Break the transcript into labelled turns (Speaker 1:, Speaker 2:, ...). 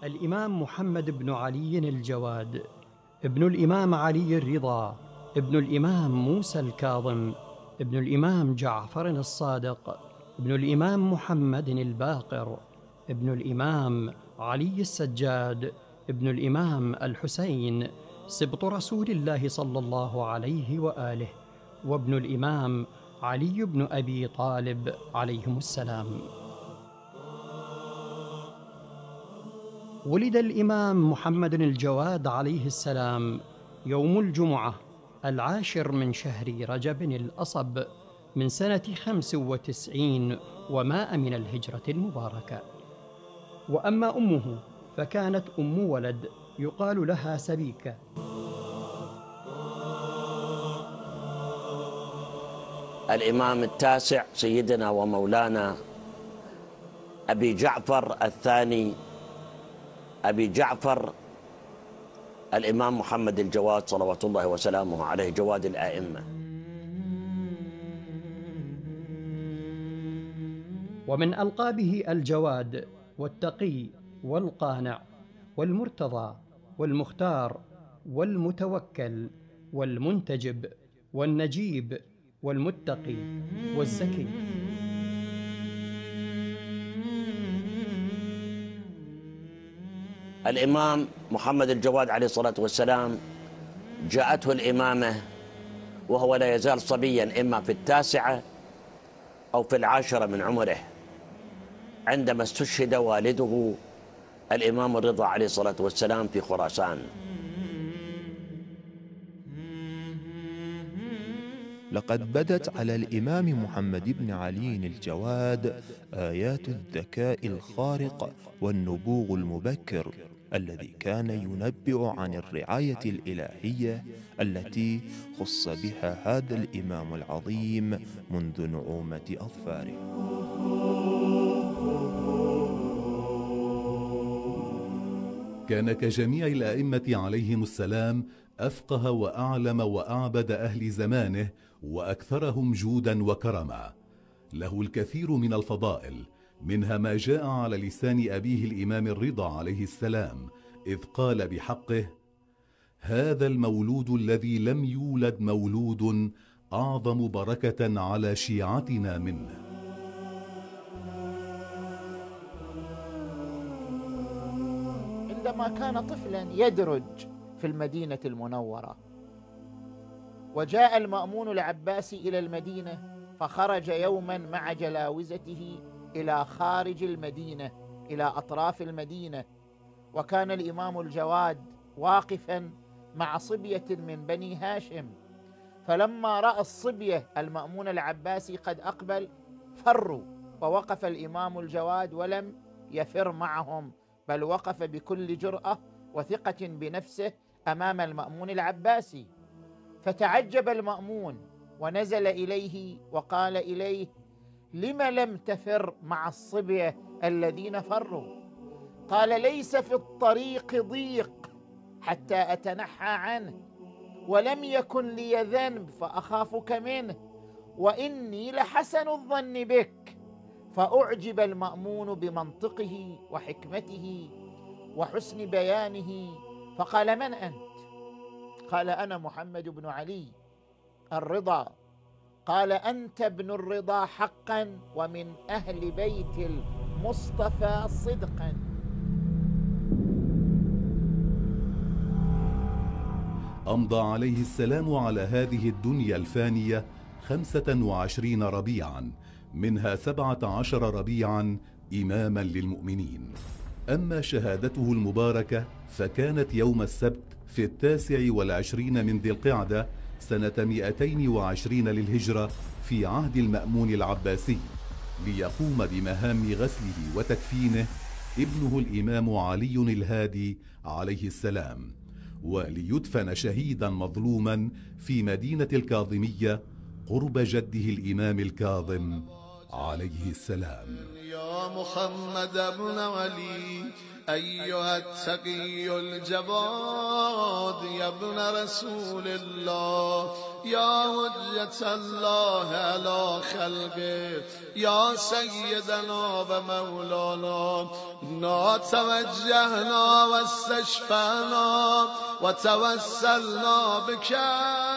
Speaker 1: الإمام محمد بن علي الجواد، ابن الإمام علي الرضا، ابن الإمام موسى الكاظم، ابن الإمام جعفر الصادق، ابن الإمام محمد الباقر، ابن الإمام علي السجاد، ابن الإمام الحسين سبط رسول الله صلى الله عليه وآله، وابن الإمام علي بن أبي طالب عليهم السلام. ولد الإمام محمد الجواد عليه السلام يوم الجمعة 10 من شهر رجب الأصب من سنة 95 و100 من الهجرة المباركة. وأما أمه فكانت أم ولد يقال لها سبيكة.
Speaker 2: الإمام التاسع سيدنا ومولانا أبي جعفر الثاني، أبي جعفر الإمام محمد الجواد صلوات الله وسلامه عليه، جواد الآئمة.
Speaker 1: ومن ألقابه الجواد والتقي والقانع والمرتضى والمختار والمتوكل والمنتجب والنجيب والمتقي والزكي.
Speaker 2: الإمام محمد الجواد عليه الصلاة والسلام جاءته الإمامة وهو لا يزال صبيا، إما في 9 أو في 10 من عمره، عندما استشهد والده الإمام الرضا عليه الصلاة والسلام في خراسان.
Speaker 3: لقد بدت على الإمام محمد بن علي الجواد آيات الذكاء الخارق والنبوغ المبكر الذي كان ينبئ عن الرعاية الإلهية التي خص بها هذا الإمام العظيم منذ نعومة أظفاره.
Speaker 4: كان كجميع الأئمة عليهم السلام أفقه وأعلم وأعبد أهل زمانه وأكثرهم جودا وكرما. له الكثير من الفضائل، منها ما جاء على لسان أبيه الإمام الرضا عليه السلام إذ قال بحقه: هذا المولود الذي لم يولد مولود أعظم بركة على شيعتنا منه.
Speaker 5: عندما كان طفلا يدرج في المدينة المنورة، وجاء المأمون العباسي إلى المدينة، فخرج يوما مع جلاوزته إلى خارج المدينة إلى أطراف المدينة، وكان الإمام الجواد واقفا مع صبية من بني هاشم، فلما رأى الصبية المأمون العباسي قد أقبل فروا، ووقف الإمام الجواد ولم يفر معهم، بل وقف بكل جرأة وثقة بنفسه أمام المأمون العباسي. فتعجب المأمون ونزل إليه وقال إليه: لم لم تفر مع الصبية الذين فروا؟ قال: ليس في الطريق ضيق حتى أتنحى عنه، ولم يكن لي ذنب فأخافك منه، وإني لحسن الظن بك. فأعجب المأمون بمنطقه وحكمته وحسن بيانه، فقال: من أنت؟ قال: أنا محمد بن علي الرضا. قال: أنت ابن الرضا حقا، ومن أهل بيت المصطفى صدقا.
Speaker 4: أمضى عليه السلام على هذه الدنيا الفانية 25 ربيعا، منها 17 ربيعا إماما للمؤمنين. أما شهادته المباركة فكانت يوم السبت في 29 من ذي القعدة سنة 220 للهجرة في عهد المأمون العباسي، ليقوم بمهام غسله وتكفينه ابنه الإمام علي الهادي عليه السلام، وليدفن شهيدا مظلوما في مدينة الكاظمية قرب جده الإمام الكاظم عليه السلام.
Speaker 6: يا محمد بن علي أيها التقي الجواد يا ابن رسول الله يا حجة الله على خلقه يا سيدنا ومولانا إنا توجهنا واستشفعنا وتوسلنا بك